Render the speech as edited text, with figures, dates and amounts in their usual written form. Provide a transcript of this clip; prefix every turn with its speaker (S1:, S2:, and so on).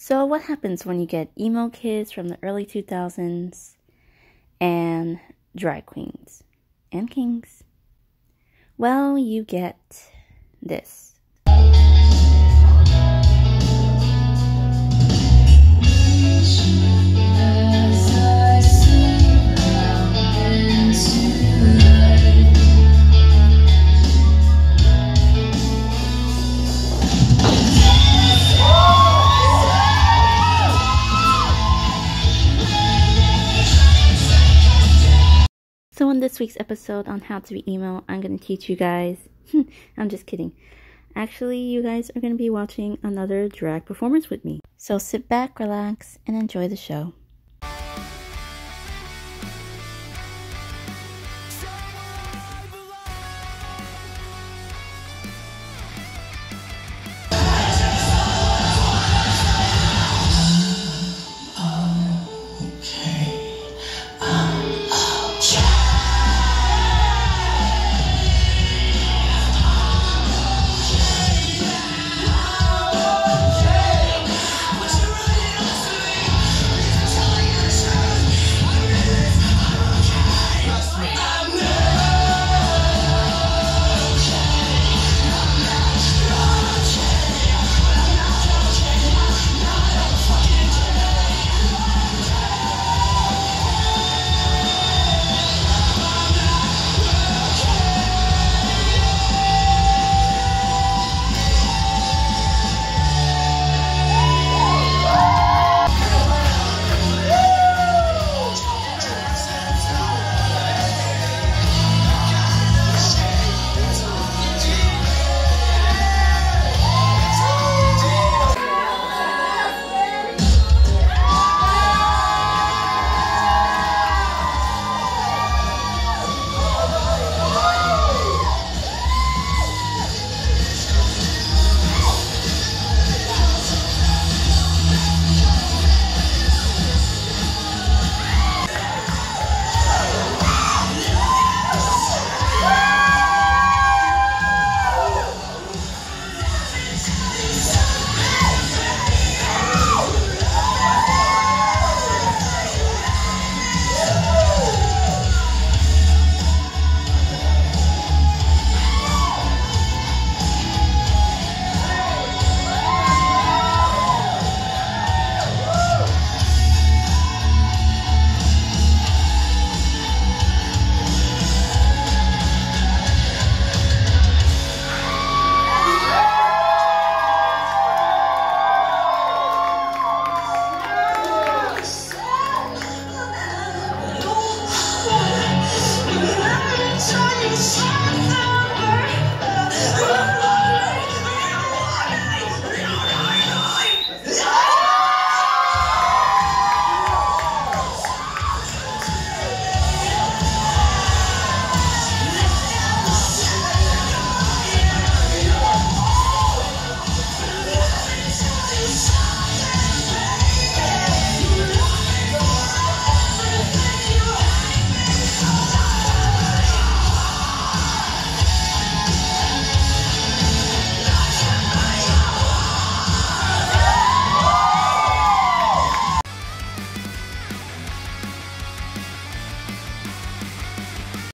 S1: So what happens when you get emo kids from the early 2000s and drag queens and kings? Well, you get this. So in this week's episode on how to be emo, I'm going to teach you guys, I'm just kidding. Actually, you guys are going to be watching another drag performance with me. So sit back, relax, and enjoy the show.